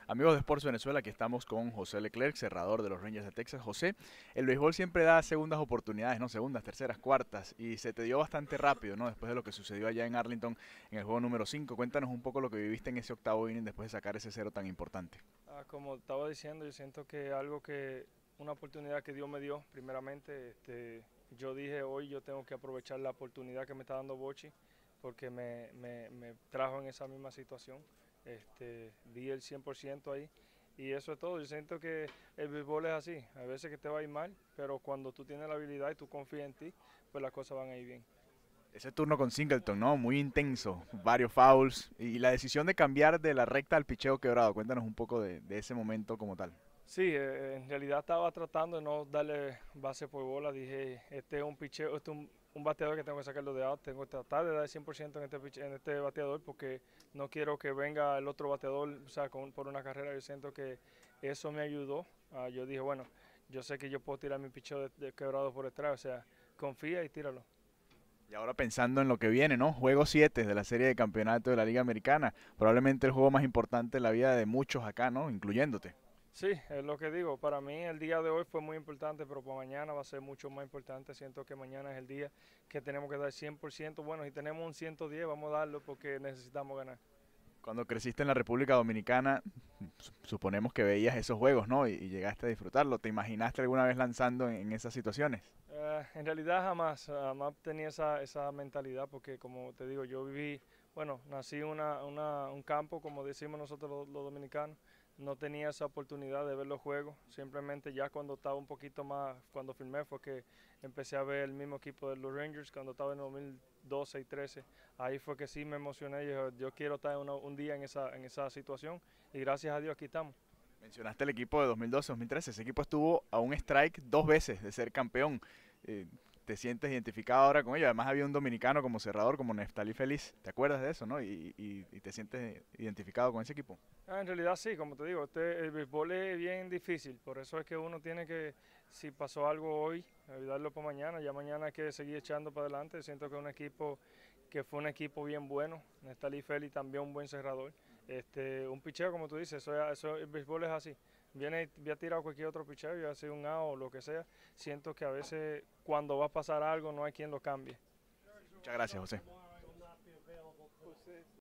Amigos de Sports Venezuela, aquí estamos con José Leclerc, cerrador de los Rangers de Texas. José, el béisbol siempre da segundas oportunidades, ¿no? Segundas, terceras, cuartas, y se te dio bastante rápido, ¿no? Después de lo que sucedió allá en Arlington en el juego número 5. Cuéntanos un poco lo que viviste en ese octavo inning después de sacar ese cero tan importante. Como estaba diciendo, yo siento que una oportunidad que Dios me dio, primeramente, yo dije hoy yo tengo que aprovechar la oportunidad que me está dando Bochi, porque me trajo en esa misma situación. Di el 100% ahí y eso es todo. Yo siento que el béisbol es así, a veces que te va a ir mal, pero cuando tú tienes la habilidad y tú confías en ti, pues las cosas van a ir bien. Ese turno con Singleton, ¿no? Muy intenso, varios fouls, y la decisión de cambiar de la recta al picheo quebrado. Cuéntanos un poco de ese momento como tal. Sí, en realidad estaba tratando de no darle base por bola. Dije, este es un picheo, este es un bateador que tengo que sacarlo de out. Tengo que tratar de dar el 100% en este bateador porque no quiero que venga el otro bateador, o sea, por una carrera. Yo siento que eso me ayudó. Yo dije, bueno, yo sé que yo puedo tirar mi picheo de quebrado por detrás, o sea, confía y tíralo. Y ahora pensando en lo que viene, ¿no? Juego 7 de la serie de campeonato de la Liga Americana. Probablemente el juego más importante en la vida de muchos acá, ¿no? Incluyéndote. Sí, es lo que digo. Para mí el día de hoy fue muy importante, pero para mañana va a ser mucho más importante. Siento que mañana es el día que tenemos que dar 100%. Bueno, si tenemos un 110, vamos a darlo porque necesitamos ganar. Cuando creciste en la República Dominicana, suponemos que veías esos juegos, ¿no? Y llegaste a disfrutarlo. ¿Te imaginaste alguna vez lanzando en esas situaciones? En realidad jamás tenía esa mentalidad porque como te digo, yo viví, bueno, nací en un campo, como decimos nosotros los dominicanos, no tenía esa oportunidad de ver los juegos, simplemente ya cuando estaba un poquito más, cuando firmé fue que empecé a ver el mismo equipo de los Rangers, cuando estaba en 2012 y 13, ahí fue que sí me emocioné, yo quiero estar un día en esa situación y gracias a Dios aquí estamos. Mencionaste el equipo de 2012-2013. Ese equipo estuvo a un strike dos veces de ser campeón. Eh, ¿Te sientes identificado ahora con ello? Además había un dominicano como cerrador, como Neftali Feliz. ¿Te acuerdas de eso, no? Y te sientes identificado con ese equipo. En realidad sí, como te digo, el béisbol es bien difícil, por eso es que uno tiene que, si pasó algo hoy, olvidarlo para mañana, ya mañana hay que seguir echando para adelante. Siento que es un equipo que fue un equipo bien bueno, Nestalí Feli también un buen cerrador, un picheo como tú dices, el béisbol es así, viene y ha tirado cualquier otro picheo y ha sido un out o lo que sea, siento que a veces cuando va a pasar algo no hay quien lo cambie. Muchas gracias, José.